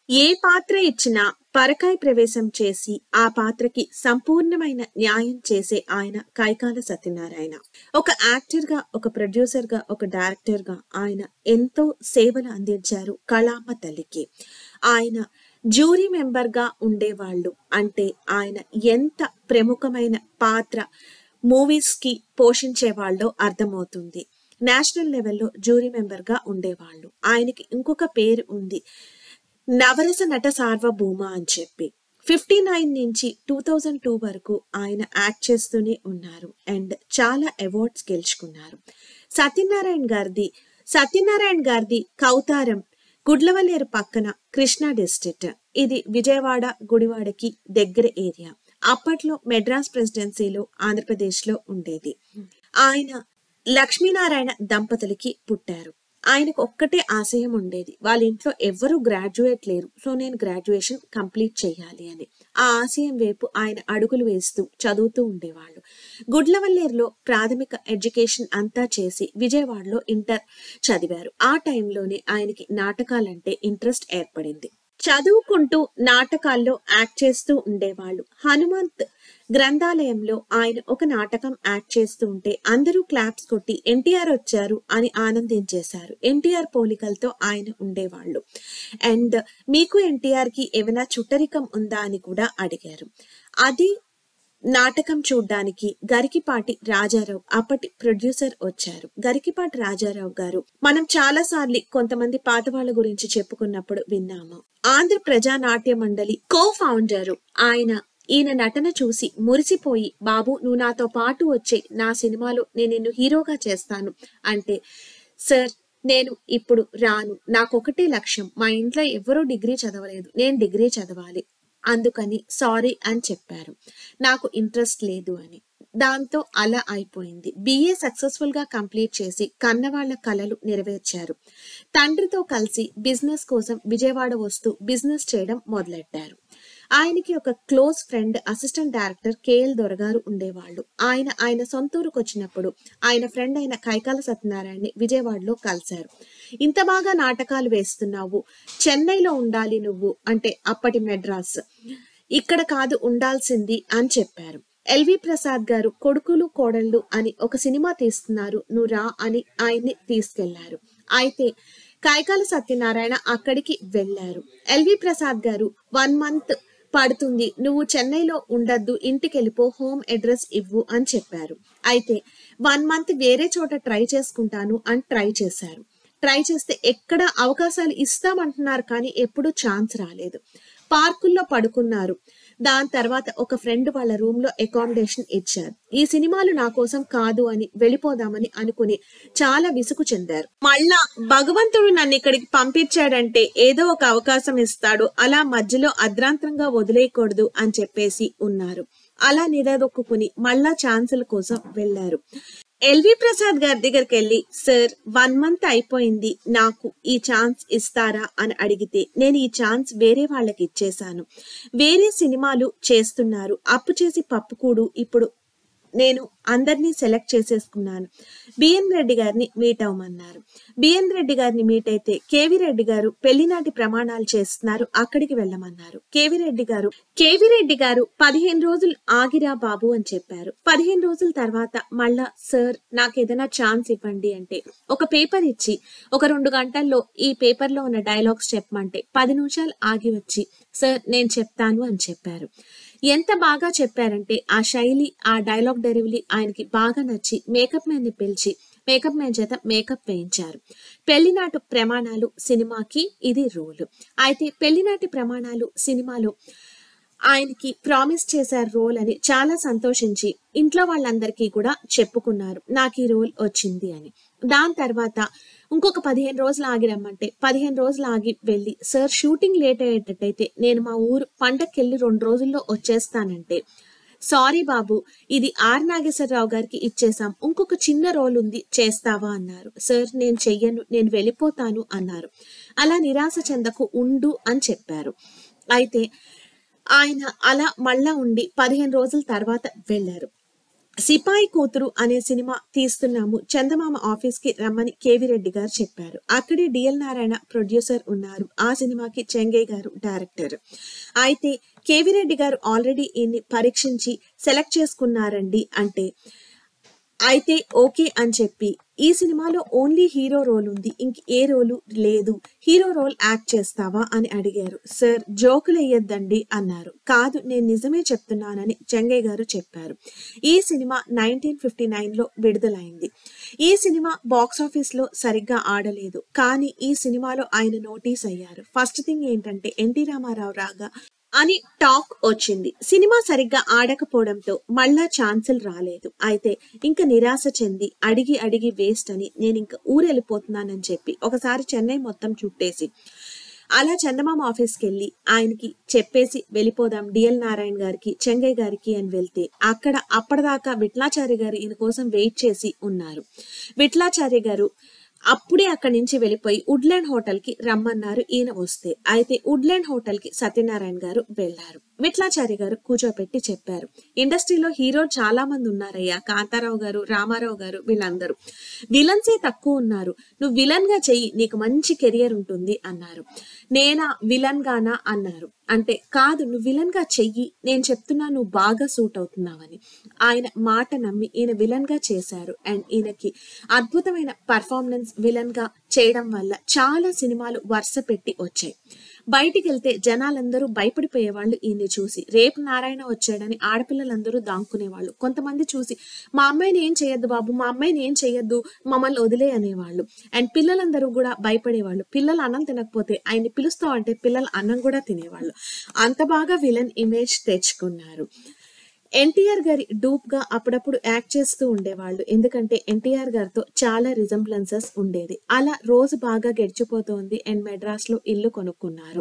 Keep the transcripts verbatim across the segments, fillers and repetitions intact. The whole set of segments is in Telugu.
ఏ పాత్ర ఇచ్చినా పరకాయ ప్రవేశం చేసి ఆ పాత్రకి సంపూర్ణమైన న్యాయం చేసే ఆయన కైకాల సత్యనారాయణ. ఒక యాక్టర్ గా, ఒక ప్రొడ్యూసర్ గా, ఒక డైరెక్టర్ గా ఆయన ఎంతో సేవలు అందించారు కళామ్మ తల్లికి. ఆయన జ్యూరీ మెంబర్ గా ఉండేవాళ్ళు అంటే ఆయన ఎంత ప్రముఖమైన పాత్ర మూవీస్ కి పోషించేవాళ్ళో అర్థమవుతుంది. నేషనల్ లెవెల్లో జ్యూరీ మెంబర్ గా ఉండేవాళ్ళు. ఆయనకి ఇంకొక పేరు ఉంది, నవరస నట సార్వభౌమ అని చెప్పి. ఫిఫ్టీ నైన్ నుంచి టూ థౌజండ్ టూ వరకు ఆయన యాక్ట్ చేస్తూనే ఉన్నారు అండ్ చాలా అవార్డ్స్ గెలుచుకున్నారు. సత్యనారాయణ గారిది సత్యనారాయణ గారిది కౌతారం గుడ్లవల్లేరు పక్కన కృష్ణా డిస్ట్రిక్ట్. ఇది విజయవాడ గుడివాడకి దగ్గర ఏరియా. అప్పట్లో మెడ్రాస్ ప్రెసిడెన్సీలో ఆంధ్రప్రదేశ్ లో ఉండేది. ఆయన లక్ష్మీనారాయణ దంపతులకి పుట్టారు. ఆయనకు ఒక్కటే ఆశయం ఉండేది, వాళ్ళ ఇంట్లో ఎవరు గ్రాడ్యుయేట్ లేరు, సో నేను గ్రాడ్యుయేషన్ కంప్లీట్ చేయాలి అని. ఆ ఆశయం వైపు ఆయన అడుగులు వేస్తూ చదువుతూ ఉండేవాళ్ళు. గుడ్లవల్లేరులో ప్రాథమిక ఎడ్యుకేషన్ అంతా చేసి విజయవాడలో ఇంటర్ చదివారు. ఆ టైంలోనే ఆయనకి నాటకాలంటే ఇంట్రెస్ట్ ఏర్పడింది. చదువుకుంటూ నాటకాల్లో యాక్ట్ చేస్తూ ఉండేవాళ్ళు. హనుమంత్ గ్రంథాలయంలో ఆయన ఒక నాటకం యాక్ట్ చేస్తూ ఉంటే అందరూ క్లాప్స్ కొట్టి ఎన్టీఆర్ వచ్చారు అని ఆనందించేశారు. ఎన్టీఆర్ పోలికలతో ఆయన ఉండేవాళ్ళు అండ్ మీకు ఎన్టీఆర్ కి ఏమైనా చుట్టరికం ఉందా అని కూడా అడిగారు. అది నాటకం చూడ్డానికి గరికిపాటి రాజారావు అప్పటి ప్రొడ్యూసర్ వచ్చారు. గరికిపాటి రాజారావు గారు మనం చాలా సార్లు కొంతమంది పాత వాళ్ళ గురించి చెప్పుకున్నప్పుడు విన్నాము. ఆంధ్ర ప్రజా నాట్య మండలి కో ఫౌండరు ఆయన. ఈయన నటన చూసి మురిసిపోయి, బాబు నువ్వు నాతో పాటు వచ్చే, నా సినిమాలో నేను నిన్ను హీరోగా చేస్తాను అంటే, సార్ నేను ఇప్పుడు రాను, నాకొకటే లక్ష్యం, మా ఇంట్లో ఎవరూ డిగ్రీ చదవలేదు, నేను డిగ్రీ చదవాలి, అందుకని సారీ అని చెప్పారు. నాకు ఇంట్రెస్ట్ లేదు అని. దాంతో అలా అయిపోయింది. బిఏ సక్సెస్ఫుల్ గా కంప్లీట్ చేసి కన్నవాళ్ల కలలు నెరవేర్చారు. తండ్రితో కలిసి బిజినెస్ కోసం విజయవాడ వస్తూ బిజినెస్ చేయడం మొదలెట్టారు. ఆయనకి ఒక close friend assistant director KL దొరగారు ఉండేవాళ్ళు. ఆయన ఆయన సొంతూరుకు వచ్చినప్పుడు ఆయన ఫ్రెండ్ అయిన కైకాల సత్యనారాయణని విజయవాడలో కలిశారు. ఇంత బాగా నాటకాలు వేస్తున్నావు, చెన్నైలో ఉండాలి నువ్వు అంటే అప్పటి మెడ్రాస్, ఇక్కడ కాదు ఉండాల్సింది అని చెప్పారు. ఎల్వి ప్రసాద్ గారు కొడుకులు కోడళ్ళు అని ఒక సినిమా తీస్తున్నారు, నువ్వు రా అని ఆయన్ని తీసుకెళ్లారు. అయితే కైకాల సత్యనారాయణ అక్కడికి వెళ్లారు. ఎల్వి ప్రసాద్ గారు వన్ మంత్ పడుతుంది, నువ్వు చెన్నైలో ఉండద్దు, ఇంటికి వెళ్ళిపో, హోమ్ అడ్రస్ ఇవ్వు అని చెప్పారు. అయితే వన్ మంత్ వేరే చోట ట్రై చేసుకుంటాను అని ట్రై చేశారు. ట్రై చేస్తే ఎక్కడ అవకాశాలు ఇస్తామంటున్నారు కానీ ఎప్పుడు ఛాన్స్ రాలేదు. పార్కుల్లో పడుకున్నారు. దాని తర్వాత ఒక ఫ్రెండ్ వాళ్ళ రూమ్ లో అకామిడేషన్ ఇచ్చారు. ఈ సినిమాలు నా కోసం కాదు అని వెళ్ళిపోదామని అనుకుని చాలా విసుగు చెందారు. మళ్ళా భగవంతుడు నన్ను ఇక్కడికి పంపించాడంటే ఏదో ఒక అవకాశం ఇస్తాడు, అలా మధ్యలో అర్ధాంతరంగా వదిలేయకూడదు అని చెప్పేసి ఉన్నారు. అలా నిలదొక్కుని మళ్ళా ఛాన్సుల కోసం వెళ్లారు. ఎల్వి ప్రసాద్ గారి దగ్గరికి వెళ్ళి, సార్ వన్ మంత్ అయిపోయింది, నాకు ఈ ఛాన్స్ ఇస్తారా అని అడిగితే, నేను ఈ ఛాన్స్ వేరే వాళ్ళకి ఇచ్చేశాను, వేరే సినిమాలు చేస్తున్నారు, అప్పు చేసి పప్పుకూడు, ఇప్పుడు నేను అందరినీ సెలెక్ట్ చేసేసుకున్నాను, బిఎన్ రెడ్డి గారిని మీట్ అవ్వమన్నారు. బిఎన్ రెడ్డి గారిని మీట్ అయితే కేవీ రెడ్డి గారు పెళ్లినాటి ప్రమాణాలు చేస్తున్నారు, అక్కడికి వెళ్ళమన్నారు. కేవీ రెడ్డి గారు కేవీ రెడ్డి గారు పదిహేను రోజులు ఆగిరా బాబు అని చెప్పారు. పదిహేను రోజుల తర్వాత మళ్ళా సార్ నాకు ఏదైనా ఛాన్స్ ఇవ్వండి అంటే ఒక పేపర్ ఇచ్చి ఒక రెండు గంటల్లో ఈ పేపర్ లో ఉన్న డైలాగ్స్ చెప్పమంటే పది నిమిషాలు ఆగి వచ్చి సార్ నేను చెప్తాను అని చెప్పారు. ఎంత బాగా చెప్పారంటే ఆ శైలి, ఆ డైలాగ్ డెలివరీ ఆయనకి బాగా నచ్చి మేకప్ మ్యాన్ ని పిలిచి మేకప్ మ్యాన్ చేత మేకప్ వేయించారు. పెళ్లినాటి ప్రమాణాలు సినిమాకి ఇది రోల్. అయితే పెళ్లినాటి ప్రమాణాలు సినిమాలో ఆయనకి ప్రామిస్ చేశారు రోల్ అని చాలా సంతోషించి ఇంట్లో వాళ్ళందరికీ కూడా చెప్పుకున్నారు, నాకు ఈ రోల్ వచ్చింది అని. దాని తర్వాత ఇంకొక పదిహేను రోజులు ఆగి రమ్మంటే పదిహేను రోజులు ఆగి వెళ్ళి, సార్ షూటింగ్ లేట్ అయ్యేటట్టయితే నేను మా ఊరు పండక్కి వెళ్ళి రెండు రోజుల్లో వచ్చేస్తానంటే, సారీ బాబు ఇది ఆర్ నాగేశ్వరరావు గారికి ఇచ్చేసాం, ఇంకొక చిన్న రోల్ ఉంది చేస్తావా అన్నారు. సార్ నేను చెయ్యను, నేను వెళ్ళిపోతాను అన్నారు. అలా నిరాశ చెందకు, ఉండు అని చెప్పారు. అయితే ఆయన అలా మళ్ళా ఉండి పదిహేను రోజుల తర్వాత వెళ్ళారు. సిపాయి కూతురు అనే సినిమా తీస్తున్నాము, చందమామ ఆఫీస్ కి రమ్మని కేవీ రెడ్డి గారు చెప్పారు. అక్కడే డిఎల్ నారాయణ ప్రొడ్యూసర్ ఉన్నారు. ఆ సినిమాకి చెంగయ్య గారు డైరెక్టర్. అయితే కేవీ రెడ్డి గారు ఆల్రెడీ ఈయన్ని పరీక్షించి సెలెక్ట్ చేసుకున్నారండి అంటే అయితే ఓకే అని చెప్పి ఈ సినిమాలో ఓన్లీ హీరో రోల్ ఉంది, ఇంక ఏ రోలు లేదు, హీరో రోల్ యాక్ట్ చేస్తావా అని అడిగారు. సార్ జోకులు వేయొద్దండి అన్నారు. కాదు నేను నిజమే చెప్తున్నానని చెంగయ్య గారు చెప్పారు. ఈ సినిమా నైన్టీన్ ఫిఫ్టీ నైన్ లో విడుదలైంది. ఈ సినిమా బాక్స్ ఆఫీస్ లో సరిగ్గా ఆడలేదు, కానీ ఈ సినిమాలో ఆయన నోటీస్ అయ్యారు. ఫస్ట్ థింగ్ ఏంటంటే ఎన్టీ రామారావు రాగా అని టాక్ వచ్చింది. సినిమా సరిగ్గా ఆడకపోవడంతో మళ్ళా ఛాన్సులు రాలేదు. అయితే ఇంకా నిరాశ చెంది అడిగి అడిగి వేస్ట్ అని నేను ఇంకా ఊరెళ్ళిపోతున్నానని చెప్పి ఒకసారి చెన్నై మొత్తం చుట్టేసి అలా చందమామ ఆఫీస్కి వెళ్ళి ఆయనకి చెప్పేసి వెళ్ళిపోదాం డిఎల్ నారాయణ గారికి చెంగయ్య గారికి అని వెళ్తే అక్కడ అప్పటిదాకా విఠలాచార్య గారు ఈయన కోసం వెయిట్ చేసి ఉన్నారు. విఠలాచార్య గారు అప్పుడే అక్కడి నుంచి వెళ్ళిపోయి వుడ్లాండ్ హోటల్ కి రమ్మన్నారు ఈయన వస్తే. అయితే వుడ్లాండ్ హోటల్ కి సత్యనారాయణ గారు వెళ్లారు. విఠలాచార్య గారు కూర్చోపెట్టి చెప్పారు, ఇండస్ట్రీలో హీరో చాలా మంది ఉన్నారయ్యా, కాంతారావు గారు, రామారావు గారు, వీళ్ళందరూ విలన్సే తక్కువ ఉన్నారు, నువ్వు విలన్ గా చెయ్యి, నీకు మంచి కెరియర్ ఉంటుంది అన్నారు. నేనా విలన్ గానా అన్నారు. అంటే కాదు నువ్వు విలన్ గా చెయ్యి, నేను చెప్తున్నా నువ్వు బాగా సూట్ అవుతున్నావని. ఆయన మాట నమ్మి ఈయన విలన్ గా చేశారు. అండ్ ఈయనకి అద్భుతమైన పర్ఫార్మెన్స్ విలన్ గా చేయడం వల్ల చాలా సినిమాలు వరుస పెట్టి వచ్చాయి. బయటికి వెళ్తే జనాలందరూ భయపడిపోయేవాళ్ళు ఈయన్ని చూసి. రేపు నారాయణ వచ్చాడని ఆడపిల్లలందరూ దాంకునేవాళ్ళు. కొంతమంది చూసి మా అమ్మాయిని ఏం చేయొద్దు బాబు, మా అమ్మాయిని ఏం చేయొద్దు, మమ్మల్ని వదిలే అనేవాళ్ళు. అండ్ పిల్లలందరూ కూడా భయపడేవాళ్ళు. పిల్లలు అన్నం తినకపోతే ఆయన్ని పిలుస్తావు అంటే పిల్లలు అన్నం కూడా తినేవాళ్ళు. అంత బాగా విలన్ ఇమేజ్ తెచ్చుకున్నారు. ఎన్టీఆర్ గారి డూప్ గా అప్పుడప్పుడు యాక్ట్ చేస్తూ ఉండేవాళ్ళు. ఎందుకంటే ఎన్టీఆర్ గారితో చాలా రిజంబ్లెన్సెస్ ఉండేది. అలా రోజు బాగా గడిచిపోతోంది. అండ్ మెడ్రాస్ లో ఇల్లు కొనుక్కున్నారు.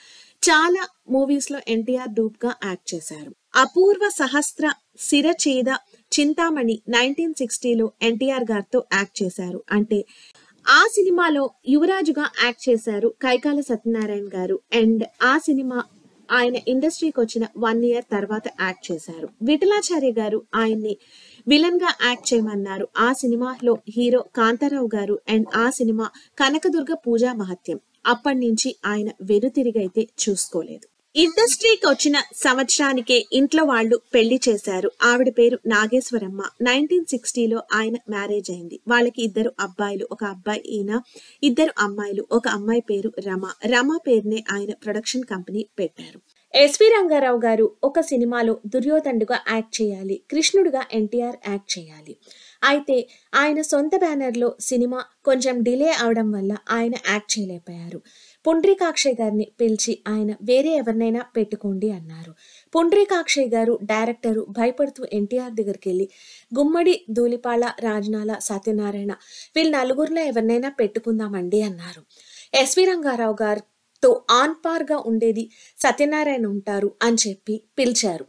చాలా మూవీస్ లో ఎన్టీఆర్ డూప్ గా యాక్ట్ చేశారు. అపూర్వ సహస్ర శిరఛేద చింతామణి నైన్టీన్ సిక్స్టీలో ఎన్టీఆర్ గారితో యాక్ట్ చేశారు. అంటే ఆ సినిమాలో యువరాజుగా యాక్ట్ చేశారు కైకాల సత్యనారాయణ గారు. అండ్ ఆ సినిమా ఆయన ఇండస్ట్రీకి వచ్చిన వన్ ఇయర్ తర్వాత యాక్ట్ చేశారు. విఠలాచార్య గారు ఆయన్ని విలన్ గా యాక్ట్ చేయమన్నారు. ఆ సినిమాలో హీరో కాంతారావు గారు. అండ్ ఆ సినిమా కనకదుర్గ పూజా మహత్యం. అప్పటి నుంచి ఆయన వెనుతిరిగైతే చూసుకోలేదు. ఇండస్ట్రీకి వచ్చిన సంవత్సరానికే ఇంట్లో వాళ్ళు పెళ్లి చేశారు. ఆవిడ పేరు నాగేశ్వరమ్మ. నైన్టీన్ సిక్స్టీలో ఆయన మ్యారేజ్ అయింది. వాళ్ళకి ఇద్దరు అబ్బాయిలు, ఒక అబ్బాయి ఈయన, ఇద్దరు అమ్మాయిలు. ఒక అమ్మాయి పేరు రమ. రమ పేరునే ఆయన ప్రొడక్షన్ కంపెనీ పెట్టారు. ఎస్వి రంగారావు గారు ఒక సినిమాలో దుర్యోధనుడుగా యాక్ట్ చేయాలి, కృష్ణుడుగా ఎన్టీఆర్ యాక్ట్ చేయాలి. అయితే ఆయన సొంత బ్యానర్లో సినిమా కొంచెం డిలే అవడం వల్ల ఆయన యాక్ట్ చేయలేకపోయారు. పుండ్రీకాక్షయ్య గారిని పిలిచి ఆయన వేరే ఎవరినైనా పెట్టుకోండి అన్నారు. పుండ్రీకాక్షయ్య గారు డైరెక్టరు భయపడుతూ ఎన్టీఆర్ దగ్గరికి వెళ్ళి గుమ్మడి, ధూళిపాళ, రాజనాల, సత్యనారాయణ వీళ్ళ నలుగురిలో ఎవరినైనా పెట్టుకుందామండి అన్నారు. ఎస్వి రంగారావు గారితో ఆన్ పార్ గా ఉండేది సత్యనారాయణ ఉంటారు అని చెప్పి పిలిచారు.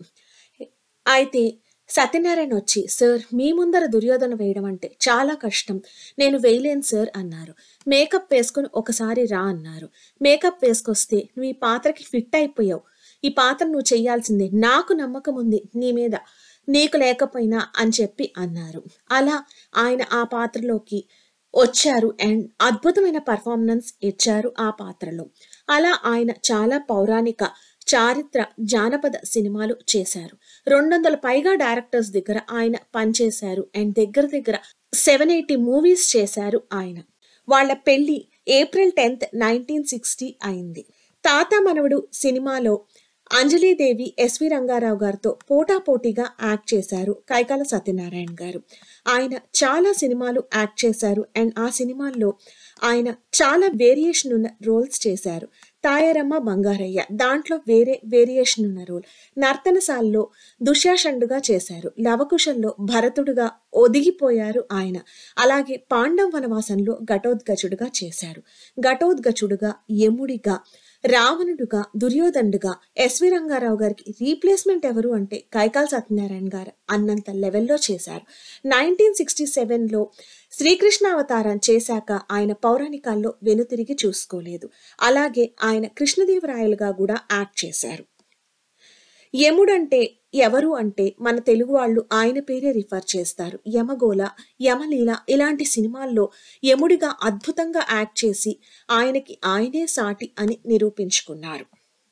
అయితే సత్యనారాయణ వచ్చి సార్ మీ ముందర దుర్యోధన వేయడం అంటే చాలా కష్టం, నేను వేయలేను సార్ అన్నారు. మేకప్ వేసుకుని ఒకసారి రా అన్నారు. మేకప్ వేసుకొస్తే నువ్వు ఈ పాత్రకి ఫిట్ అయిపోయావు, ఈ పాత్ర నువ్వు చెయ్యాల్సిందే, నాకు నమ్మకం ఉంది నీ మీద, నీకు లేకపోయినా అని చెప్పి అన్నారు. అలా ఆయన ఆ పాత్రలోకి వచ్చారు అండ్ అద్భుతమైన పర్ఫార్మెన్స్ ఇచ్చారు ఆ పాత్రలో. అలా ఆయన చాలా పౌరాణిక, చారిత్ర, జానపద సినిమాలు చేశారు. రెండు వందల పైగా డైరెక్టర్స్ దగ్గర ఆయన పనిచేశారు అండ్ దగ్గర దగ్గర సెవెన్ ఎయిటీ మూవీస్ చేశారు ఆయన. వాళ్ళ పెళ్లి ఏప్రిల్ టెన్త్ నైన్టీన్ సిక్స్టీ అయింది. తాత మనవడు సినిమాలో అంజలీదేవి ఎస్వి రంగారావు గారితో పోటాపోటీగా యాక్ట్ చేశారు కైకాల సత్యనారాయణ గారు. ఆయన చాలా సినిమాలు యాక్ట్ చేశారు అండ్ ఆ సినిమాల్లో ఆయన చాలా వేరియేషన్ ఉన్న రోల్స్ చేశారు. తాయారమ్మ బంగారయ్య దాంట్లో వేరే వేరియేషన్ ఉన్న రోల్. నర్తనశాలలో దుశ్శాసనుడుగా చేశారు. లవకుశంలో భరతుడుగా ఒదిగిపోయారు ఆయన. అలాగే పాండవ వనవాసంలో ఘటోద్గజుడుగా చేశారు. ఘటోద్గజుడుగా, యముడిగా, రావణుడుగా, దుర్యోధనుడుగా ఎస్వి రంగారావు గారికి రీప్లేస్మెంట్ ఎవరు అంటే కైకాల సత్యనారాయణ గారు అన్నంత లెవెల్లో చేశారు. నైన్టీన్ సిక్స్టీ సెవెన్లో శ్రీకృష్ణ అవతారం చేశాక ఆయన పౌరాణికాల్లో వెనుతిరిగి చూసుకోలేదు. అలాగే ఆయన కృష్ణదేవరాయలుగా కూడా యాక్ట్ చేశారు. యముడంటే ఎవరు అంటే మన తెలుగు వాళ్ళు ఆయన పేరే రిఫర్ చేస్తారు. యమగోళ, యమలీల ఇలాంటి సినిమాల్లో యముడిగా అద్భుతంగా యాక్ట్ చేసి ఆయనకి ఆయనే సాటి అని నిరూపించుకున్నారు.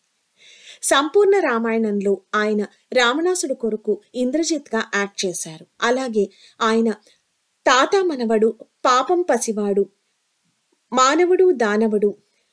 సంపూర్ణ రామాయణంలో ఆయన రావణాసుడు కొరకు ఇంద్రజిత్గా యాక్ట్ చేశారు. అలాగే ఆయన తాత మనవడు, పాపం పసివాడు, మానవుడు దానవుడు,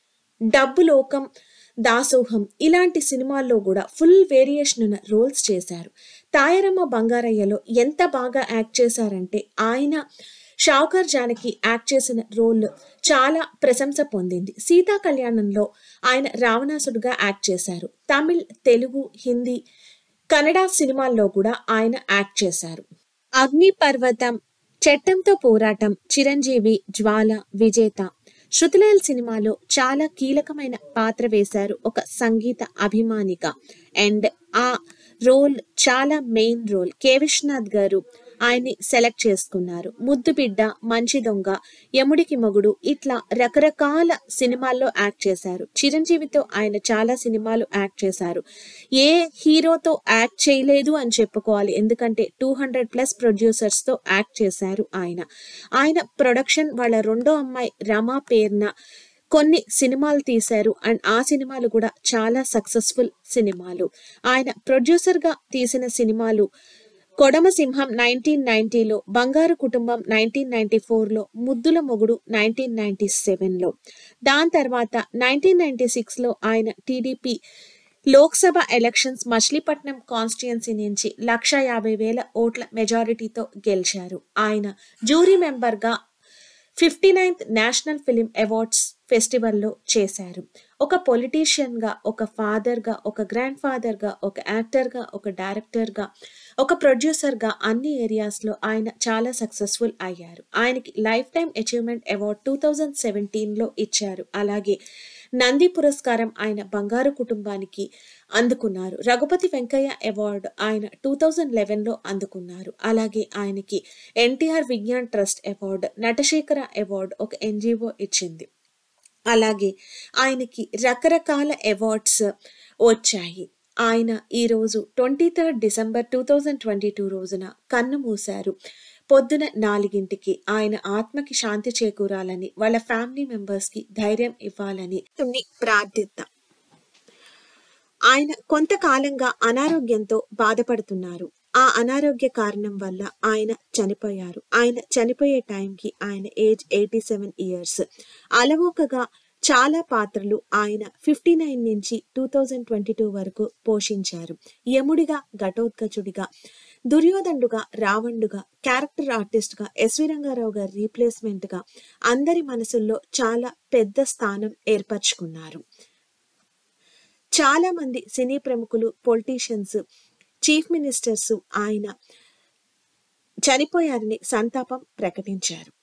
డబ్బు లోకం, దాసోహం ఇలాంటి సినిమాల్లో కూడా ఫుల్ వేరియేషన్ ఉన్న రోల్స్ చేశారు. తాయారమ్మ బంగారయ్యలో ఎంత బాగా యాక్ట్ చేశారంటే ఆయన షావుకార్ జానకి యాక్ట్ చేసిన రోల్ చాలా ప్రశంస పొందింది. సీతా కళ్యాణంలో ఆయన రావణాసుడుగా యాక్ట్ చేశారు. తమిళ్, తెలుగు, హిందీ, కన్నడ సినిమాల్లో కూడా ఆయన యాక్ట్ చేశారు. అగ్ని పర్వతం, చట్టంతో పోరాటం, చిరంజీవి, జ్వాల, విజేత, శృతిలేల్ సినిమాలో చాలా కీలకమైన పాత్ర వేశారు ఒక సంగీత అభిమానిగా. అండ్ ఆ రోల్ చాలా మెయిన్ రోల్. కె విశ్వనాథ్ గారు ఆయన్ని సెలెక్ట్ చేసుకున్నారు. ముద్దు బిడ్డ, మంచి దొంగ, యముడికి మొగుడు ఇట్లా రకరకాల సినిమాల్లో యాక్ట్ చేశారు. చిరంజీవితో ఆయన చాలా సినిమాలు యాక్ట్ చేశారు. ఏ హీరోతో యాక్ట్ చేయలేదు అని చెప్పుకోవాలి, ఎందుకంటే టూ హండ్రెడ్ ప్లస్ ప్రొడ్యూసర్స్ తో యాక్ట్ చేశారు ఆయన. ఆయన ప్రొడక్షన్ వాళ్ళ రెండో అమ్మాయి రమా పేరున కొన్ని సినిమాలు తీశారు. అండ్ ఆ సినిమాలు కూడా చాలా సక్సెస్ఫుల్ సినిమాలు. ఆయన ప్రొడ్యూసర్ గా తీసిన సినిమాలు కొడమ సింహం నైన్టీన్ నైన్టీలో, బంగారు కుటుంబం నైన్టీన్ నైన్టీ ఫోర్లో, ముద్దుల మొగుడు నైన్టీన్ నైన్టీ సెవెన్లో. దాని తర్వాత నైన్టీన్ నైన్టీ సిక్స్లో ఆయన టీడీపీ లోక్సభ ఎలక్షన్స్ మచిలీపట్నం కాన్స్టిట్యుయెన్సీ నుంచి లక్ష యాభై వేల ఓట్ల మెజారిటీతో గెలిచారు. ఆయన జ్యూరీ మెంబర్గా fifty ninth national film awards ఫెస్టివల్లో చేశారు. ఒక పొలిటీషియన్గా, ఒక ఫాదర్గా, ఒక గ్రాండ్ ఫాదర్గా, ఒక యాక్టర్గా, ఒక డైరెక్టర్గా, ఒక ప్రొడ్యూసర్గా అన్ని ఏరియాస్లో ఆయన చాలా సక్సెస్ఫుల్ అయ్యారు. ఆయనకి life time achievement award two thousand సెవెంటీన్లో ఇచ్చారు. అలాగే నంది పురస్కారం ఆయన బంగారు కుటుంబానికి అందుకున్నారు. రఘుపతి వెంకయ్య అవార్డు ఆయన టూ థౌజండ్ లెవెన్లో అందుకున్నారు. అలాగే ఆయనకి NTR Vignan trust award, Natasekhara award ఒక ఎన్జిఓ ఇచ్చింది. అలాగే ఆయనకి రకరకాల అవార్డ్స్ వచ్చాయి. ఆయన ఈరోజు twenty third December two thousand twenty two రోజున కన్ను మూశారు. పొద్దున నాలుగింటికి. ఆయన ఆత్మకి శాంతి చేకూరాలని, వాళ్ళ ఫ్యామిలీ మెంబర్స్ కి ధైర్యం ఇవ్వాలని ప్రార్థిద్దాం. ఆయన కొంతకాలంగా అనారోగ్యంతో బాధపడుతున్నారు. ఆ అనారోగ్య కారణం వల్ల ఆయన చనిపోయారు. ఆయన చనిపోయే టైంకి ఆయన ఏజ్ ఎయిటీ సెవెన్ ఇయర్స్. అలవోకగా చాలా పాత్రలు ఆయన ఫిఫ్టీ నైన్ నుంచి టూ థౌజండ్ ట్వంటీ టూ వరకు పోషించారు. యముడిగా, ఘటోత్కచుడిగా, దుర్యోధనుడుగా, రావణుడుగా, క్యారెక్టర్ ఆర్టిస్ట్ గా, ఎస్వి రంగారావు గారి రీప్లేస్మెంట్ గా అందరి మనసుల్లో చాలా పెద్ద స్థానం ఏర్పరచుకున్నారు. చాలా మంది సినీ ప్రముఖులు, పొలిటీషియన్స్, చీఫ్ మినిస్టర్స్ ఆయన చనిపోయారని సంతాపం ప్రకటించారు.